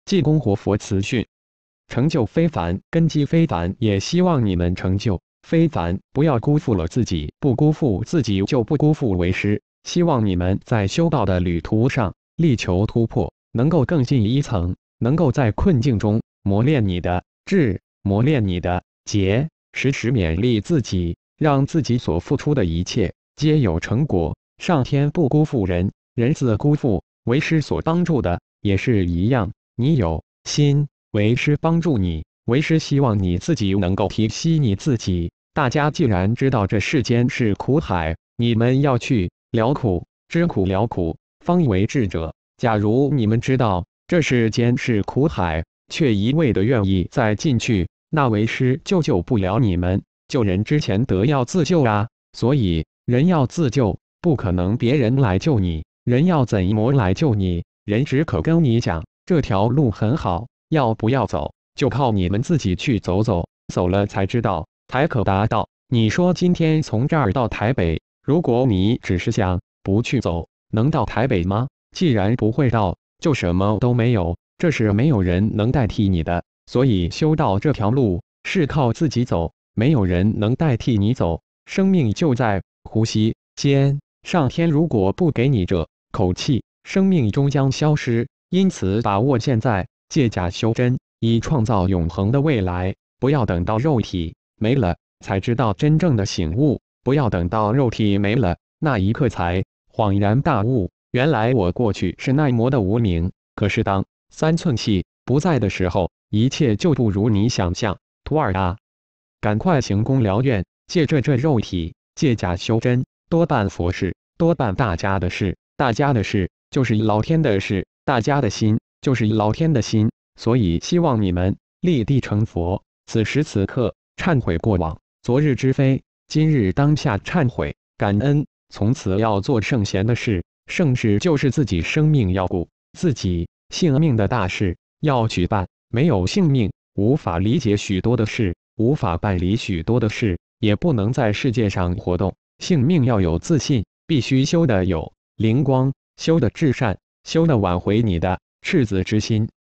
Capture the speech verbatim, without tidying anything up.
济公活佛慈训。成就非凡，根基非凡，也希望你们成就非凡，不要辜负了自己，不辜负自己就不辜负为师。希望你们在修道的旅途上力求突破，能够更进一层，能够在困境中磨练你的智，磨练你的节，时时勉励自己，让自己所付出的一切皆有成果。上天不辜负人，人自辜负。为师所帮助的也是一样，你有心，为师帮助你，为师希望你自己能够提息你自己。大家既然知道这世间是苦海，你们要去了苦，知苦了苦，方为智者。假如你们知道这世间是苦海，却一味的愿意再进去，那为师救救不了你们。救人之前得要自救啊！所以人要自救，不可能别人来救你。人要怎么来救你？人只可跟你讲这条路很好，要不要走，就靠你们自己去走走，走了才知道，才可达到。你说今天从这儿到台北，如果你只是想不去走，能到台北吗？既然不会到，就什么都没有，这是没有人能代替你的。所以修道这条路是靠自己走，没有人能代替你走。生命就在呼吸间，上天如果不给你这口气，生命终将消失。因此把握现在，借假修真，以创造永恒的未来。不要等到肉体没了才知道真正的醒悟，不要等到肉体没了那一刻才恍然大悟，原来我过去是那么的无明。可是当三寸气不在的时候，一切就不如你想象。徒儿啊，赶快行功疗愿，借着这肉体，借假修真，多办佛事，多办大家的事。大家的事就是老天的事，大家的心就是老天的心。所以希望你们立地成佛，此时此刻忏悔过往，昨日之非，今日当下忏悔感恩，从此要做圣贤的事。圣事就是自己生命要顾，自己性命的大事要举办。没有性命，无法理解许多的事，无法办理许多的事，也不能在世界上活动。性命要有自信，必须修得有灵光，修得至善，修得挽回你的赤子之心。